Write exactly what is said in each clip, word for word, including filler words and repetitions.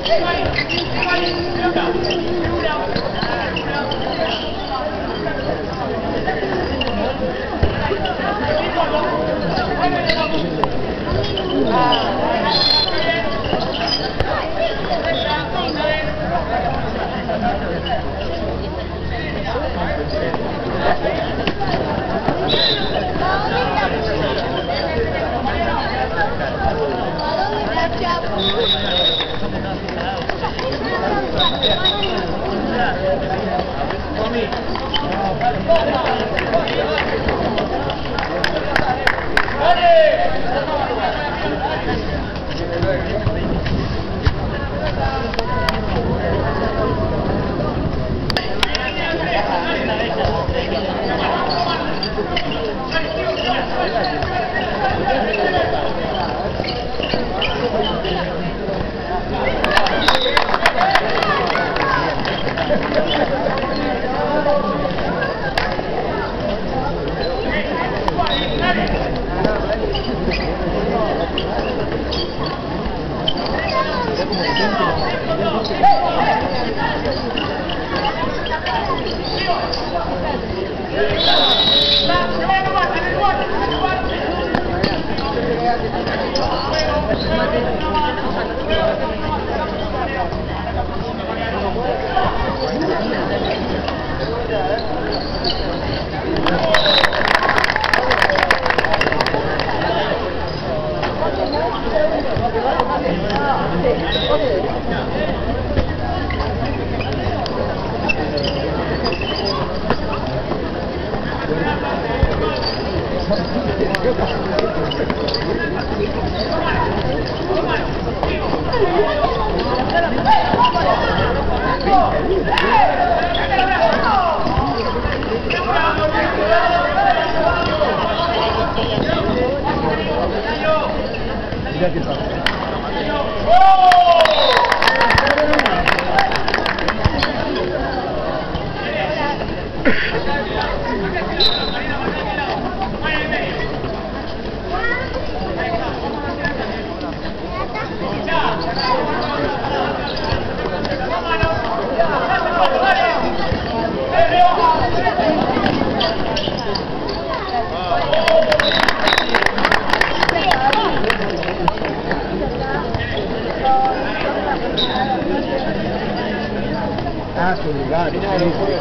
Ah, sul lugar, sì,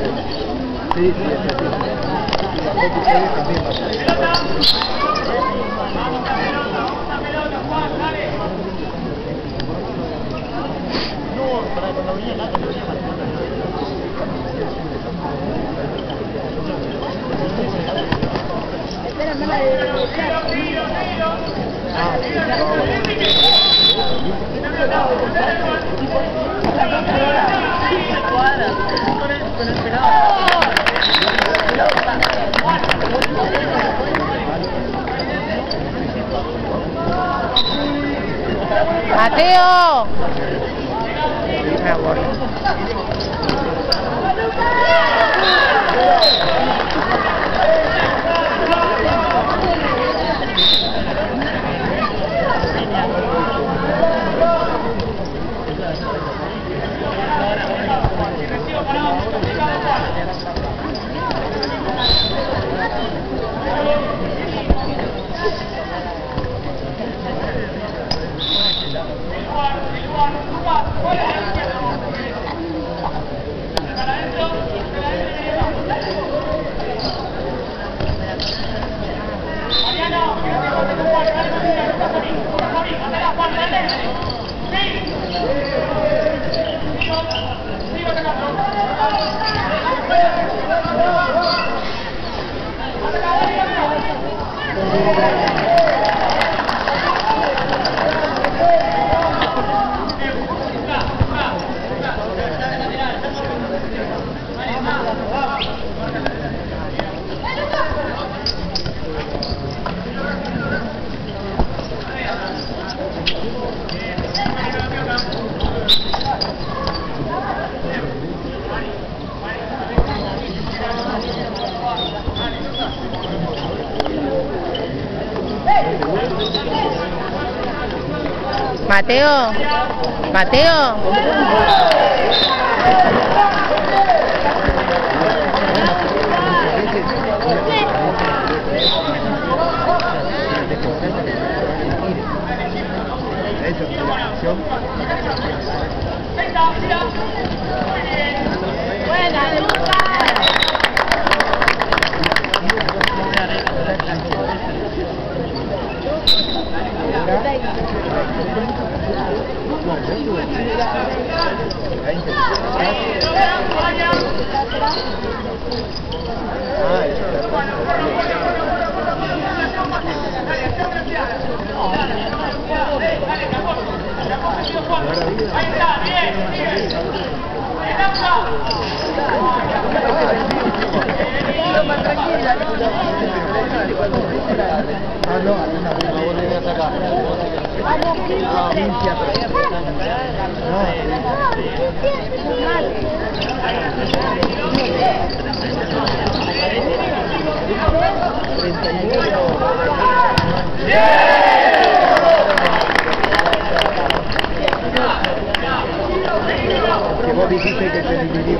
sì, sì, Mateo. Mateo, Mateo. Buena, de Ah, no, no vuelven a sacar. Que vos dijiste que te dividió.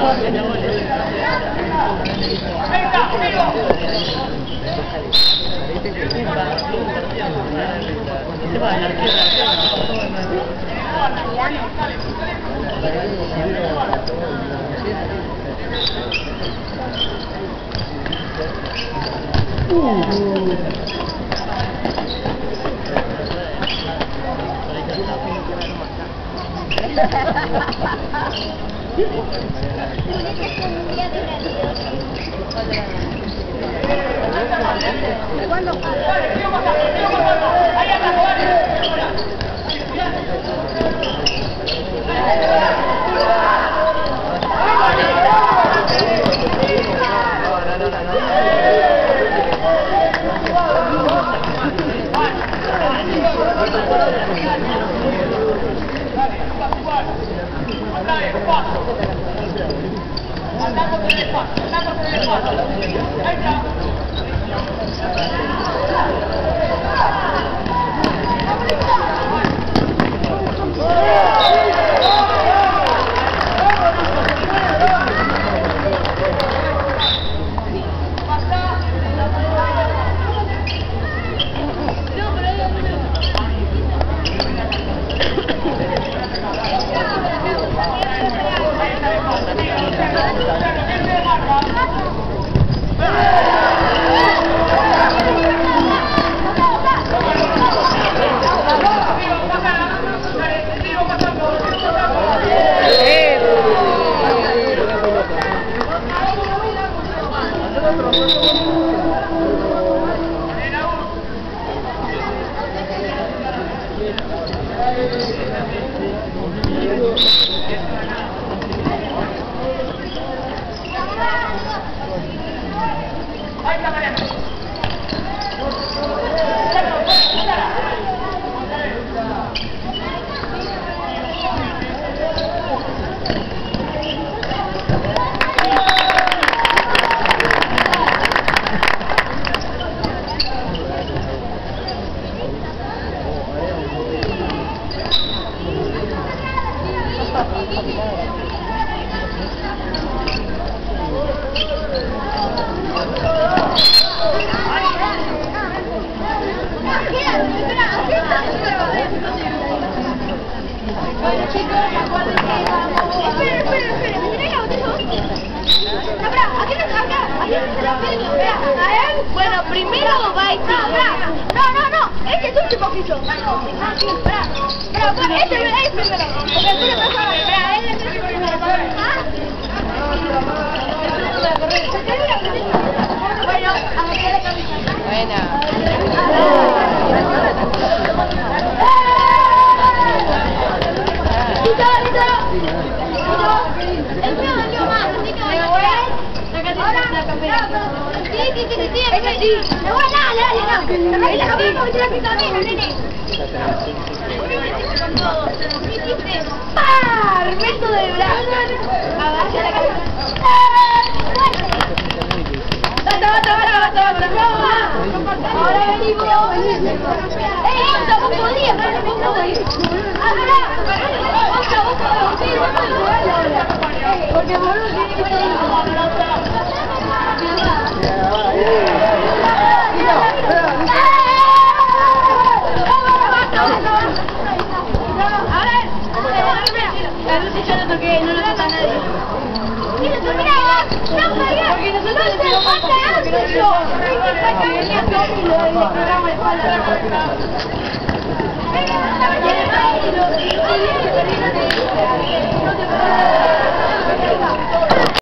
Bueno, primero va a ir. No, no, no, este es el último piso. Espera, espera, este es el primero. Porque tú le vas a ver, él es el primero. Bueno, a meter la camisa. Buena. ¡Listo, listo! El mío, el mío más, así que ahora, sí, sí, sí, sí, sí, sí. No, dale, dale, no. Ahí la camisa porque se la pinta a mí, nene. ¡Ah! Remeto de brazo. Agacha la cabeza. ¡Ah! ¡Basta, basta, basta, basta, basta! ¡No! Ahora vení vos, vení. ¡Ey, Onza, vos podías! ¡Vos podías! ¡Ah, mirá! Onza, vos podías! Sí, vos podías jugarle ahora. Porque boludo tiene que estar la luz yo no toqué, no lo toca nadie. ¡Mira, termina! ¡No, María! Porque nosotros le pegamos más cagados que yo. Que venía Tommy y le pegamos el palo. Venga, no me quiere más y lo... Y viene perdiendo de... No te puedo...